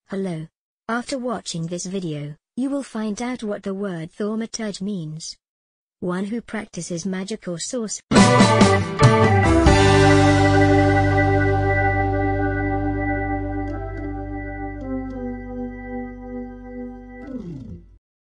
Hello. After watching this video, you will find out what the word thaumaturge means. One who practices magic or sorcery.